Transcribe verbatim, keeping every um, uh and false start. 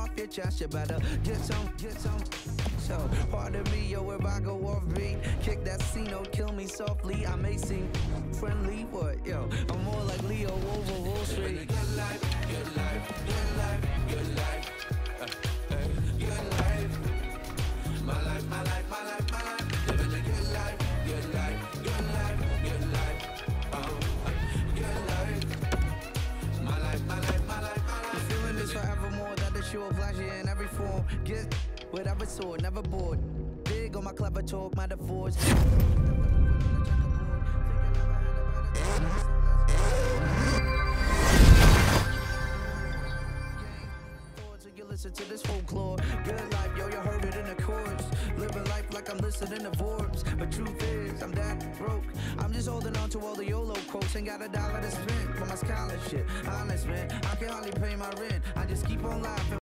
off your chest, you better get some, get some. So, pardon me, yo, if I go off beat, kick that C note, kill me softly. I may seem friendly, but yo, I'm more like Leo over Wall Street. Good life, good life, good life, good life, uh, uh, good life. My life, my life, my life, my life. Living a good life, good life, good life, good life, oh, uh, good life. My life, my life, my life, my life. The feeling is forevermore, that the show flashy in every form. Get whatever sword, never bored. Big on my clever talk, metaphors. So you listen to this folklore. Good life, yo, you heard it in the chorus. Living life like I'm listening to Forbes. But truth is, I'm that broke. I'm just holding on to all the YOLO quotes. Ain't got a dollar to spend for my scholarship. Honest, man, I can hardly pay my rent. I just keep on laughing.